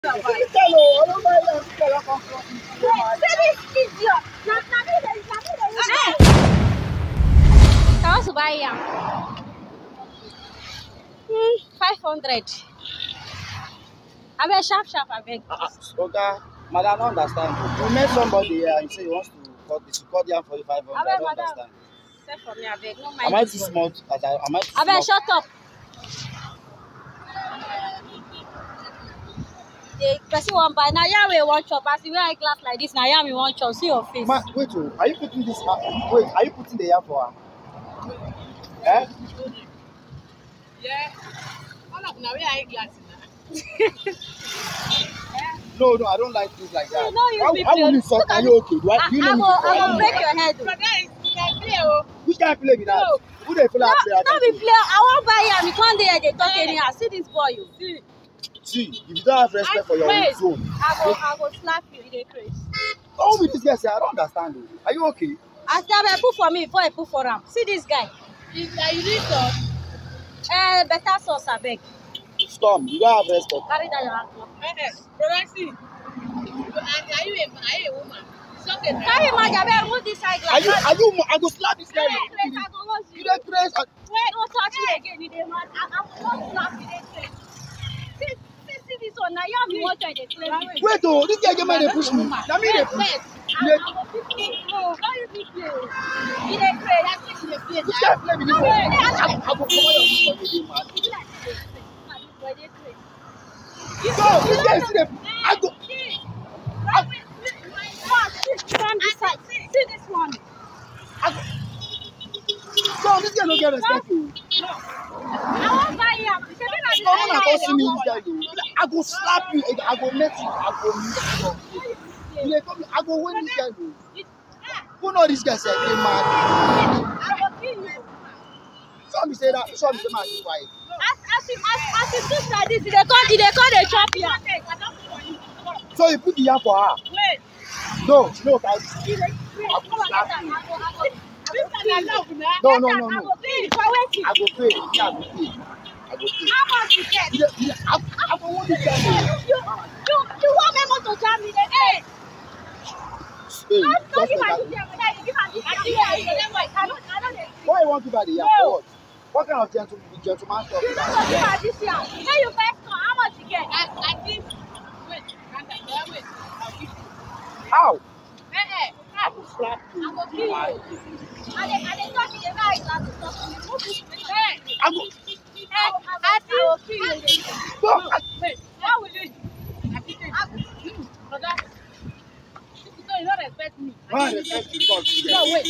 I want to buy yam. 500. I beg sharp, I beg. Okay, madam, I don't understand. You met somebody here and you say you want to cut yam for you 500. I don't understand. Say for me, I beg. No mind. Am I too small? I beg, shut up. The person won't buy. Now, yeah, we want chop. As you wear a glass like this, now, yeah, we want chop. See your face. Wait, are you putting this? Wait, are you putting the yam for her? Eh? Yeah. All of now we are glasses No, I don't like things like that. No, how will you suck? Are you okay? Do you know I will break your head. But guys, you can play, oh. Which kind of play with that? No. Who they feel like play? No, be play. I won't buy yam. You can't there. They talk anyhow. See this boy, you. See, if you don't have respect for your own zone. I go slap you. They crazy. How will this guy say? I don't understand. Though. Are you okay? I said, put for me before I put for him. See this guy. You need sauce? Better sauce, I beg. Storm, you don't have respect. Carry that your hand. Roxy, are you a woman? It's okay. Carry my job. Remove this eyeglass. Are you? I go slap this guy. You don't crazy. Wait, don't touch me again. You dey mad. I'm not slap you. See this one. Now you have me watching the crazy. Wait, oh, this guy get mad. They push me. Now me they push. This guy play with this one. I go come out of this. Go, this guy see them. I go. See this one. No, this guy don't get respect. I won't buy him. Come on, I me this guy. I go slap you. I go met you. I go meet you. I go win this guy. Who know this guy said they mad? I will kill you. Some say that. Some say man is quiet. As you do like this, they call the chop here. So you put the yam for her? Wait. No, I go slap you. No. I go pay. How much you get? I go want this guy. You want me to jam me? Hey. Why you want to buy the yam? What kind of gentleman stuff is that? You first come. How much you get? I give. Wait. I'll give you. How? I will slap you. I will kill you. I talk to the guy that is talking. I will kill you. Wait. How will you do? You don't respect me. Why respect you? No, wait.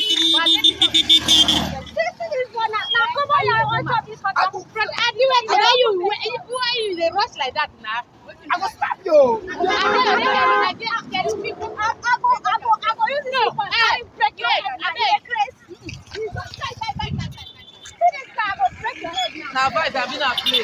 Now come on, I want to this hot. Who are you? They rush like that now. I will slap you. I go use this one. I break your head. Now, boys, I've been a play.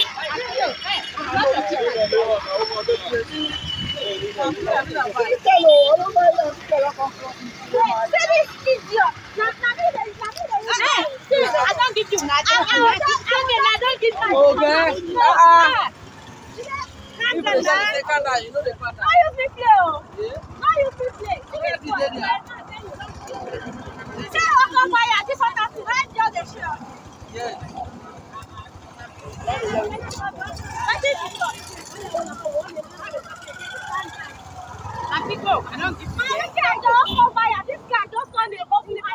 I don't give you nothing. I don't give you. Okay. You know the pattern. How you fit play? How you fit play? Say Uncle Fire, this one has to ride the other shirt. Yes. I pick up. I don't give you. This guy don't fire. This guy just want to open the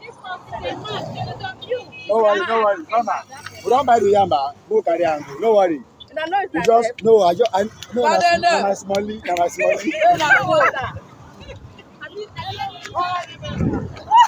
No worry, Mama. We don't buy the yamba. Go carry am. No worry. You just no. I'm a smallie.